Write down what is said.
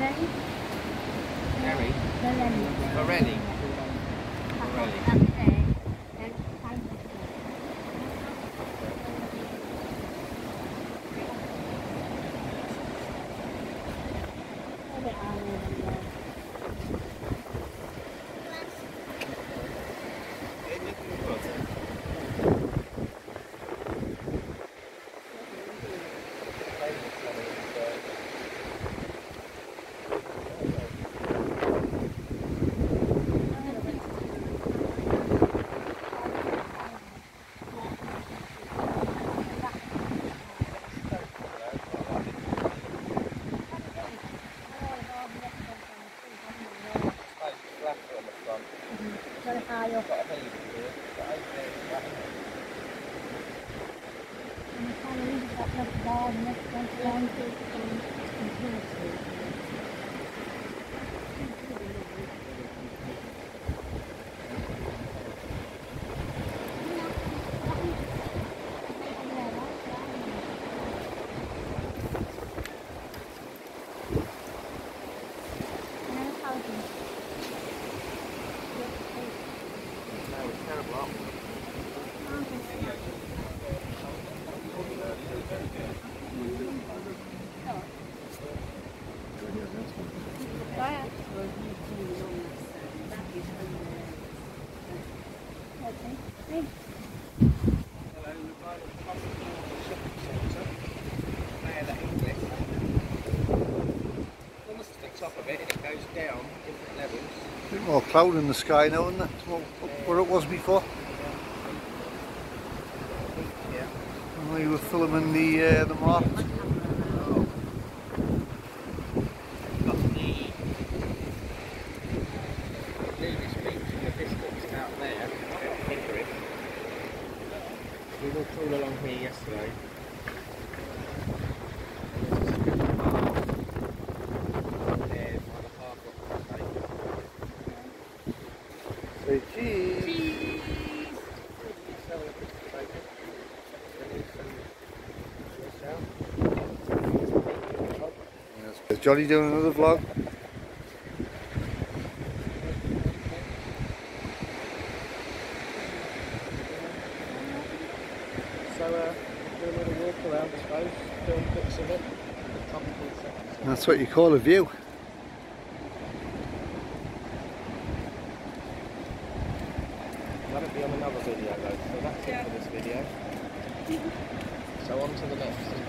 Gary? Morelli. More cloud in the sky now, isn't it? Where it was before. Yeah. When we were filming the market. Got the Lewis Beach in the distance out there, Pickering. We walked all along here yesterday. Say cheese. Is Johnny doing another vlog? So, do a little walk around, I suppose, film bits of it. That's what you call a view. That'll be on another video though, so that's it for this video. So on to the next.